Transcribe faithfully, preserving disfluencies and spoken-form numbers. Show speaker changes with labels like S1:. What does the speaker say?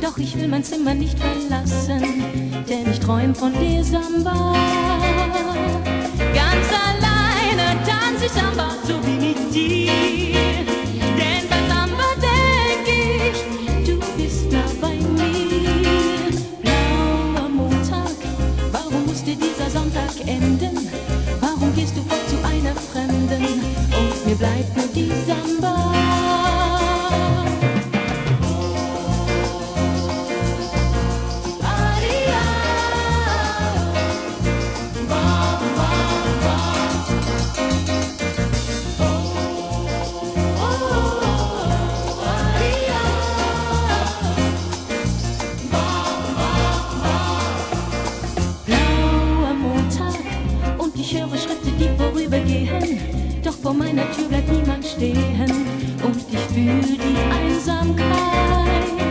S1: Doch ich will mein Zimmer nicht verlassen, denn ich träum von dir Samba. Ganz alleine tanz ich Samba, so wie mit dir. Denn bei Samba denk ich, du bist nah bei mir. Blauer Montag, warum musste dieser Sonntag enden? Warum gehst du fort zu einer Fremden und mir bleibt nur die Samba? Ich höre Schritte, die vorübergehen, doch vor meiner Tür bleibt niemand stehen und ich fühle die Einsamkeit.